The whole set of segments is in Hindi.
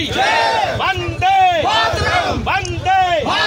वंदे वंदे।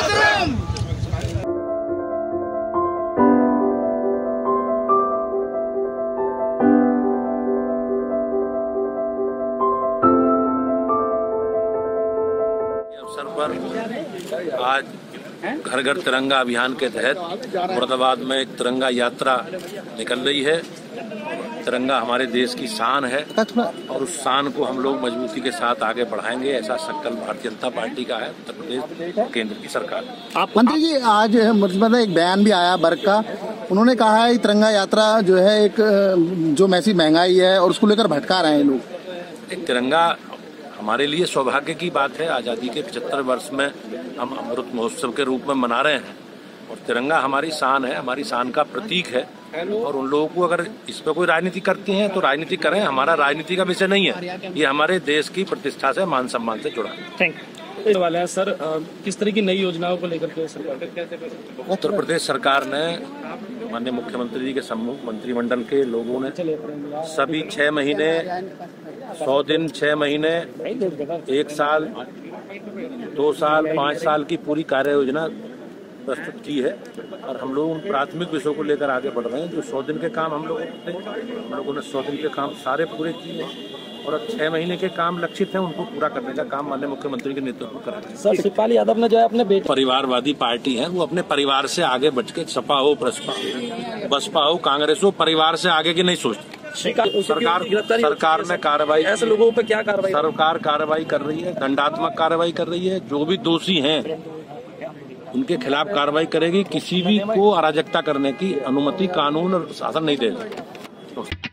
अवसर पर आज घर घर तिरंगा अभियान के तहत मुरादाबाद में एक तिरंगा यात्रा निकल रही है। तिरंगा हमारे देश की शान है और उस शान को हम लोग मजबूती के साथ आगे बढ़ाएंगे, ऐसा संकल्प भारतीय जनता पार्टी का है, उत्तर प्रदेश और केंद्र की सरकार। आप मंत्री जी, आज मतलब एक बयान भी आया बर्क का, उन्होंने कहा है तिरंगा यात्रा जो है एक जो मैसी महंगाई है और उसको लेकर भटका रहे हैं लोग। एक तिरंगा हमारे लिए सौभाग्य की बात है। आज़ादी के 75 वर्ष में हम अमृत महोत्सव के रूप में मना रहे हैं और तिरंगा हमारी शान है, हमारी शान का प्रतीक है। और उन लोगों को अगर इस पर कोई राजनीति करती हैं तो राजनीति करें, हमारा राजनीति का विषय नहीं है। ये हमारे देश की प्रतिष्ठा से, मान सम्मान से जुड़ा है। Thank you. वाला है सर, किस तरह की नई योजनाओं को लेकर के सरकार, उत्तर प्रदेश सरकार ने माननीय मुख्यमंत्री जी के सम्मुख मंत्रिमंडल के लोगों ने सभी 6 महीने, 100 दिन, 6 महीने, 1 साल, 2 साल, 5 साल की पूरी कार्य योजना प्रस्तुत की है और हम लोग उन प्राथमिक विषयों को लेकर आगे बढ़ रहे हैं। जो 100 दिन के काम हम लोगों ने 100 दिन के काम सारे पूरे किए हैं और अब 6 महीने के काम लक्षित हैं, उनको पूरा करने का काम माननीय मुख्यमंत्री के नेतृत्व में करेंगे। सर, शिवपाल यादव ने जो है अपने बेटे, परिवारवादी पार्टी है, वो अपने परिवार से आगे बढ़ के सपा हो, बसपा हो, कांग्रेस हो, परिवार से आगे की नहीं सोचती। सरकार ने कार्रवाई, ऐसे लोगों पे क्या कार्रवाई? सरकार कार्रवाई कर रही है, दंडात्मक कार्रवाई कर रही है। जो भी दोषी हैं उनके खिलाफ कार्रवाई करेगी। किसी भी को अराजकता करने की अनुमति कानून और शासन नहीं देगा।